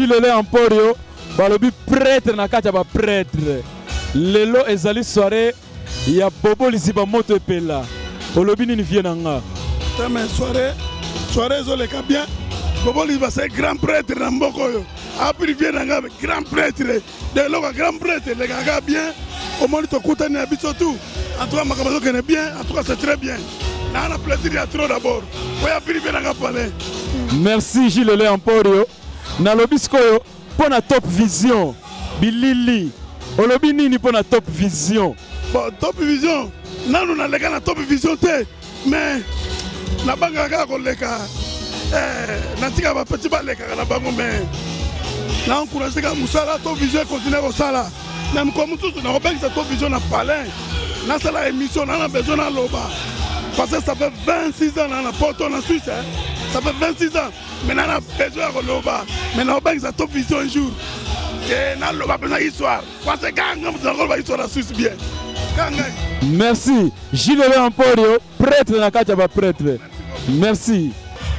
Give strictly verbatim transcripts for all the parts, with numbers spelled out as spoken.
Gilles Emporio, balobi prêtre na kati ba prêtre. Lelo ezali soirée ya Bobo Liziba moto epela. Olobi nini vie nanga. Mais soirée, soirée zoleka bien. Bobo Liziba c'est grand prêtre na mboko yo. Après vie nanga grand prêtre. De loka grand prêtre les gars bien. Au moins to kutani na biso tout. En tout cas makamazo kene bien, en tout cas c'est très bien. Na na plaisir à trop d'abord. Oya puis vie nanga parler. Merci Gilles Emporio. Na lobisco yo pour na top vision. Bilili. Olobi nini pour na top vision. Bon, top vision. Non, nous n'allons pas na top vision te. Mais na banga ka ko leka. Eh, na tika ba petit ba leka na bango mais. Na encourager ka musala top vision continuer au sala. Même comme tout na ko banga top vision na palais. Na sala émission na na besoin na loba. Parce que ça fait vingt-six ans na Porto en Suisse. Hein? Ça fait vingt-six ans. Mais na na besoin de loba. Mais na ko banga top vision un jour. Et na loba na histoire. Parce que quand on va histoire la Suisse bien. Merci. Gilles Emporio, prêtre na Katiaba prêtre. Merci.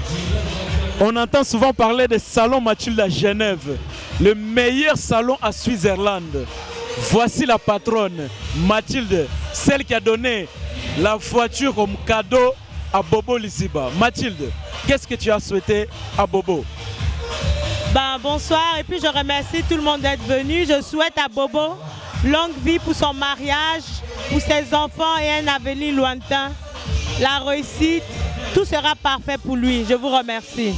On entend souvent parler des salons Mathilde à Genève, le meilleur salon à Suisse-Irlande. Voici la patronne, Mathilde, celle qui a donné la voiture comme cadeau à Bobo Liziba. Mathilde, qu'est-ce que tu as souhaité à Bobo? Ben, bonsoir et puis je remercie tout le monde d'être venu. Je souhaite à Bobo longue vie pour son mariage, pour ses enfants et un avenir lointain. La réussite, tout sera parfait pour lui. Je vous remercie.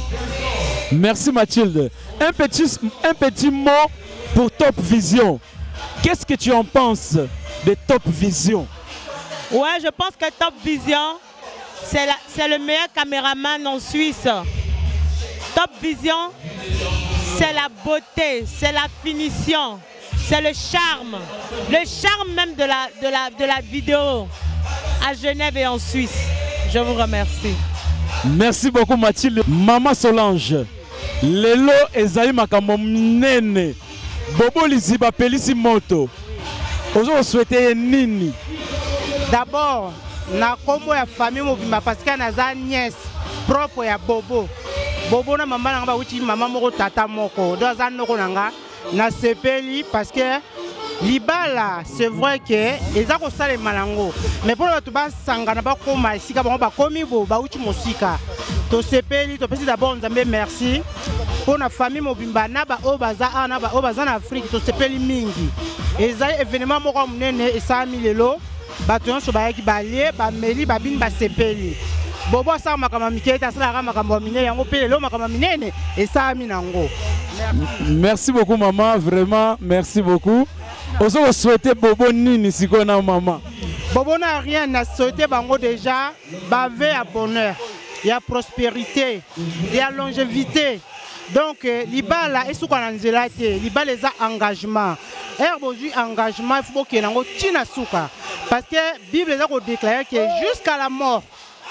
Merci Mathilde. Un petit, un petit mot pour Top Vision. Qu'est-ce que tu en penses de Top Vision? Ouais, je pense que Top Vision, c'est le meilleur caméraman en Suisse. Top Vision, c'est la beauté, c'est la finition. C'est le charme, le charme même de la, de, la, de la vidéo à Genève et en Suisse. Je vous remercie. Merci beaucoup Mathilde. Maman Solange, lelo ezali makambo nene. Bobo Liziba pelisi moto. Ozo souhaiter nini? D'abord, na kombo ya famille mobimba parce que naza nièce propre ya Bobo. Bobo na maman nanga ba uti maman moko tata moko. Do za noko nanga. Na sepeli parce que libala c'est vrai que eza ko sala malango mais pour tout ba sangana ba koma sika ba ba komi bo ba uti musika to sepeli to pesi d'abord nzambe merci pour na famille mobimba na ba o baza na ba o baza na Afrique to sepeli mingi eza événement moko munene esami lelo bato nyonso ba yaki balie ba meli ba bin ba sepeli Bobo sa makama miketa sala makambo minene yango pe lelo makama minene esami nango. Merci beaucoup maman, vraiment merci beaucoup. Ozo souhaiter Bobo nini siko na maman? Bobo n'a rien na souhaiter bango déjà bavé à bonheur, il y a prospérité, il y a longévité. Donc libala esuka na nzela te, libala eza engagement. Herbojui engagement il faut que nango tina suka parce que Bible eza ko déclarer que jusqu'à la mort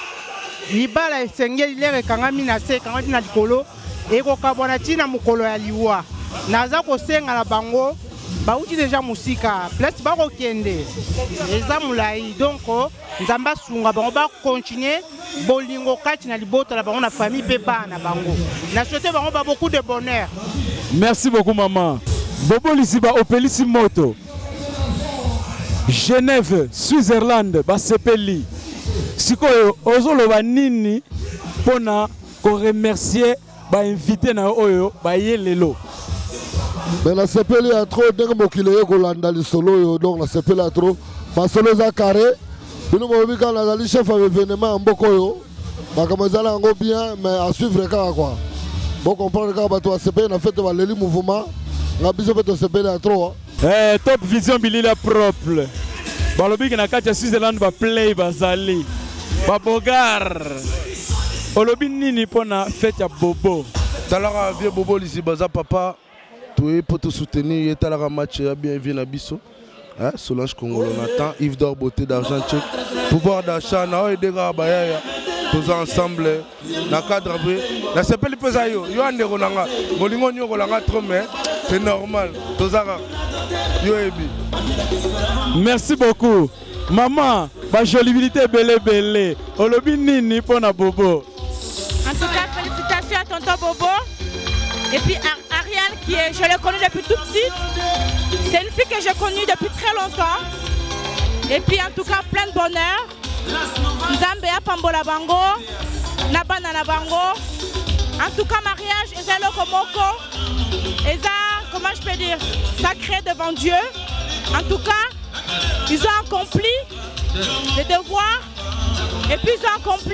libala esengeli lere kangami na se kangami na likolo eko kabona tina mukolo ya liwa naza ko senga na bango ba uti déjà musika place ba ko kende eza mulai donc nzamba sunga bango ba continuer bolingo kati na libota la bango na famille pe bana bango na souhaiter bango ba beaucoup de bonheur. Merci beaucoup maman. Bobo Liziba opelisi moto Genève, Suisse-Irlande ba sepeli. Sikoyo ozoloba nini pona ko remercier ba invité na oyo ba yelelo. Mais la sepeli a trop de mokile ko landa li solo yo donc la sepeli a trop ba solo za carré bino mo bika na dali chef avec événement mboko yo ba kamazala ngo bien mais à suivre ka quoi. Bon comprendre ka ba to sepeli na fait ba leli mouvement nga biso pe to sepeli a trop. Eh Top Vision bilila propre. Balobi na kati ya Switzerland ba play bazali. Babogar. Olobi nini pona fête ya Bobo. Talara vieux Bobo Liziba za papa. Tout pour te soutenir, il y a un match bien vu na biso. Hein, Solange Congolo Nathan, Yves d'Or Beauté d'Argent Tchèque. Pouvoir d'achat, na aider Rabaya. Tous ensemble, na cadre na sepeli pesa yo. Yo ande rolanga. Molingo nyo rolanga trop mais c'est normal. Tozara. Yo ebi. Merci beaucoup. Maman, ba jolibilité belé belé. Olobi nini pona Bobo. En tout cas, félicitations à tonton Bobo. Et puis Ariel qui est, je l'ai connue depuis tout petit. C'est une fille que j'ai connue depuis très longtemps. Et puis en tout cas, plein de bonheur. Nzambe ya pambola bango, nabana na bango. En tout cas, mariage, eza loko moko, eza, comment je peux dire, sacré devant Dieu. En tout cas, ils ont accompli les devoirs et puis ils ont accompli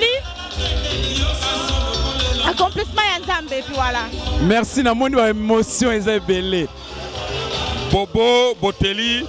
accomplissement ya Nzambe et puis voilà. Merci, na moni wa émotion eza belé. Bobo Boteli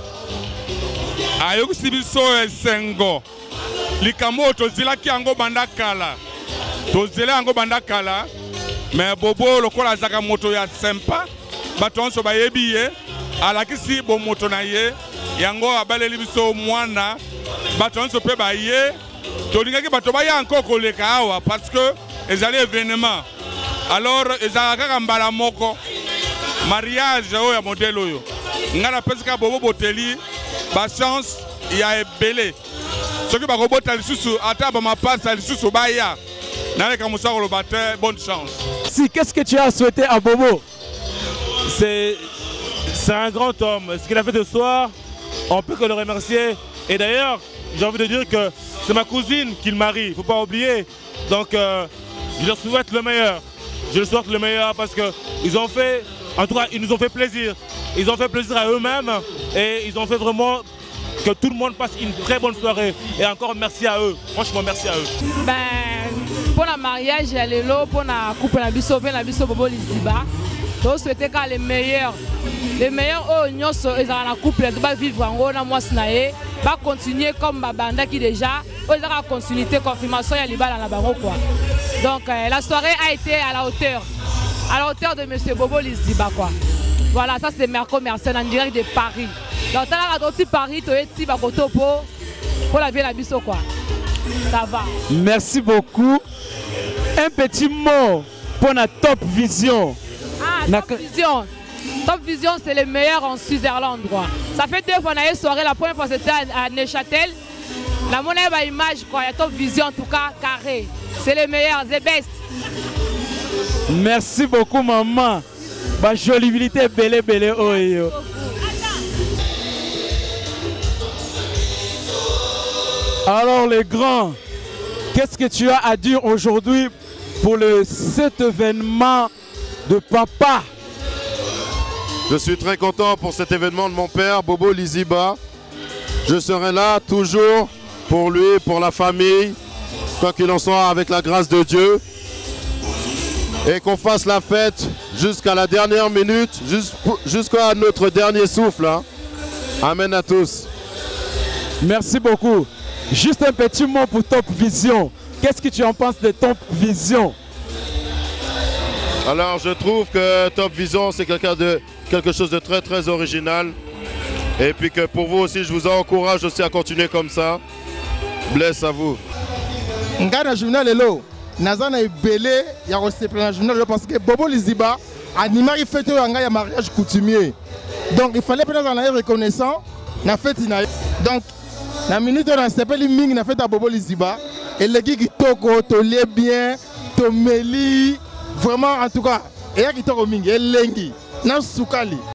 ayokusi biso esengo likambo tozilaki yango banda kala tozela yango banda kala mais Bobo lokola azaka moto ya sympa bato nyonso bayebi ye alakisi bomoto na ye yango abaleli biso mwana bato nyonso mpe baye tolingaki bato baya encore koleka awa parce que ezali événement alors ezalaka kaka mbala moko mariage oyo ya modèle oyo nga napesika Bobo Boteli bachance ya ebele soki bakobota lisusu ata bamapasa lisusu baya naleka mosako loba te bonne chance. Si, qu'est-ce que tu as souhaité à Bobo? C'est un grand homme. Ce qu'il a fait ce soir, on peut que le remercier. Et d'ailleurs, j'ai envie de dire que c'est ma cousine qu'il marie, il ne faut pas oublier. Donc, euh, je leur souhaite le meilleur. Je leur souhaite le meilleur parce qu'ils ont fait, en tout cas, ils nous ont fait plaisir. Ils ont fait plaisir à eux-mêmes et ils ont fait vraiment que tout le monde passe une très bonne soirée. Et encore merci à eux. Franchement, merci à eux. Ben, pour le mariage, lelo, pour la couple, la biso, pour la biso, Bobo Liziba, je souhaite que les meilleurs, les meilleurs, oh, nous sommes la couple, ils doivent vivre en haut, moi, snaé, va continuer comme Babanda qui déjà, ils ont continuité, confirmation, il y a l'Iba dans la barre, quoi. Donc, euh, la soirée a été à la hauteur, à la hauteur de M. Bobo Liziba, quoi. Voilà, ça c'est Merco Mercène en direct de Paris. Donc, tu as aussi Paris, tu es ici, pour la vie la biso, quoi. Ça va. Merci beaucoup. Un petit mot pour la Top Vision. Ah, Top Vision. Top Vision, c'est le meilleur en Suisse-Irlande. Ça fait deux fois qu'on a eu soirée. La première fois, c'était à Neuchâtel. La monnaie a une image, quoi. Il y a Top Vision, en tout cas, carré. C'est le meilleur, the best. Merci beaucoup, maman. Ma jolibilité belle, belle, oh, yo. Alors les grands, qu'est-ce que tu as à dire aujourd'hui pour le, cet événement de papa? Je suis très content pour cet événement de mon père, Bobo Liziba. Je serai là toujours pour lui, pour la famille, quoi qu'il en soit, avec la grâce de Dieu. Et qu'on fasse la fête jusqu'à la dernière minute, jusqu'à notre dernier souffle. Hein. Amen à tous. Merci beaucoup. Juste un petit mot pour Top Vision. Qu'est-ce que tu en penses de Top Vision? Alors je trouve que Top Vision c'est quelqu'un de quelque chose de très très original. Et puis que pour vous aussi je vous encourage aussi à continuer comme ça. Bless à vous. Ngana journal hello. Nazana ebele ya resepla na journal parce que Bobo Liziba animari fête yanga ya mariage coutumier. Donc il fallait peut-être en être reconnaissant na fête na. Donc la minute on a sepeli mingi na fête à Bobo Liziba et les qui kitoko to lie bien to meli vraiment en tout cas et ya kitoko mingi elengi na sukali.